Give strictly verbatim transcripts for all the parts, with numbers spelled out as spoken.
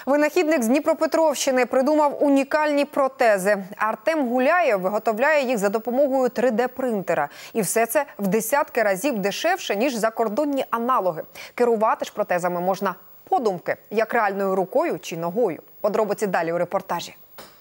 Винахідник з Дніпропетровщини придумав унікальні протези. Артем Гуляєв виготовляє їх за допомогою три де принтера. І все це в десятки разів дешевше, ніж закордонні аналоги. Керувати ж протезами можна подумки, як реальною рукою чи ногою. Подробиці далі у репортажі.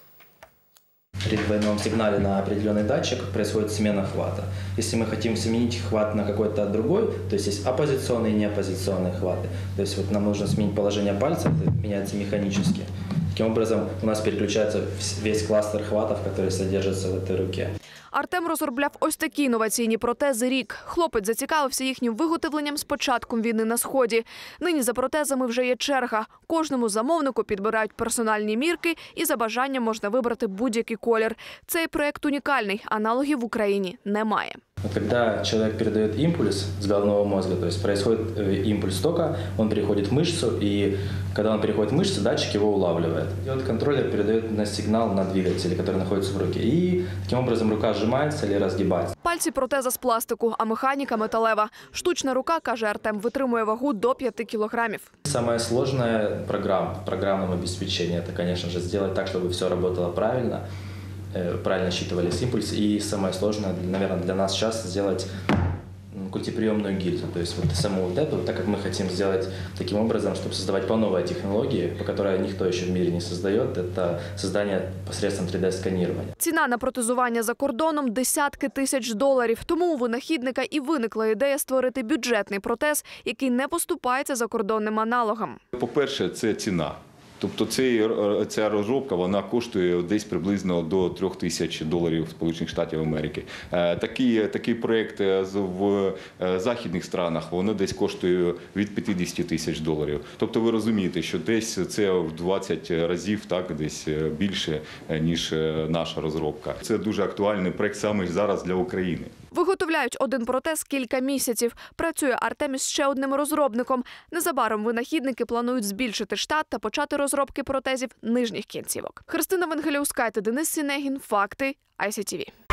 При двойном сигнале на определенный датчик происходит смена хвата. Если мы хотим сменить хват на какой-то другой, то есть есть оппозиционные и неоппозиционные хваты. То есть вот нам нужно сменить положение пальца, это меняется механически. Таким образом у нас переключается весь кластер хватов, который содержится в этой руке. Артем розробляв ось такі інноваційні протези рік. Хлопець зацікавився їхнім виготовленням з початком війни на Сході. Нині за протезами вже є черга. Кожному замовнику підбирають персональні мірки і за бажанням можна вибрати будь-який колір. Цей проект унікальний, аналогів в Україні немає. Когда человек передает импульс с головного мозга, то есть происходит импульс тока, он переходит в мышцу, и когда он переходит в мышцу, датчик его улавливает. И вот контроллер передает на сигнал на двигатель, который находится в руке. И таким образом рука сжимается или разгибается. Пальці протеза з пластику, а механіка металева. Штучна рука, каже Артем, витримує вагу до п'яти кілограмів. Самая сложная программа в программном обеспечении, это, конечно же, сделать так, чтобы все работало правильно. Правильно считывались импульсы. И самое сложное, наверное, для нас сейчас сделать культиприемную гильзу. То есть вот саму вот эту, так как мы хотим сделать таким образом, чтобы создавать по-новой технологии, по которой никто еще в мире не создает, это создание посредством три де-сканирования. Ціна на протезування за кордоном – десятки тисяч доларів. Тому у винахідника і виникла ідея створити бюджетний протез, який не поступається закордонним аналогам. По-перше, це ціна. Тобто цей, ця розробка вона коштує десь приблизно до трьох тисяч доларів Сполучених Штатів Америки. Такий, такий проєкт в західних странах воно десь коштує від п'ятдесят тисяч доларів. Тобто ви розумієте, що десь це в двадцять разів так, десь більше, ніж наша розробка. Це дуже актуальний проєкт саме зараз для України. Виготовляють один протез кілька місяців. Працює Артем із ще одним розробником. Незабаром винахідники планують збільшити штат та почати розробки протезів нижніх кінцівок. Христина Венгеліускайте, Денис Сінегін. Факти. ай сі ті ві.